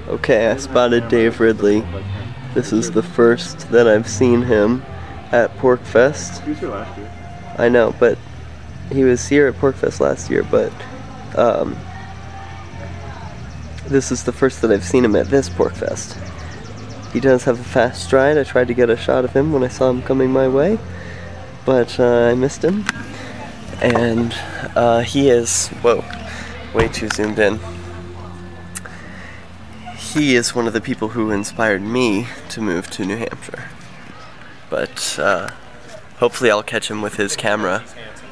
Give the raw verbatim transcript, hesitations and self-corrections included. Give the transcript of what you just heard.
Okay, I spotted Dave Ridley. This is the first that I've seen him at PorcFest. He was here last year. I know, but he was here at PorcFest last year, but um, this is the first that I've seen him at this PorcFest. He does have a fast stride. I tried to get a shot of him when I saw him coming my way, but uh, I missed him. And uh, he is, whoa, way too zoomed in. He is one of the people who inspired me to move to New Hampshire. But uh, hopefully I'll catch him with his camera